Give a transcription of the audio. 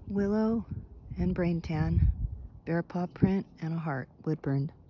willow and brain tan, bear paw print, and a heart, wood burned.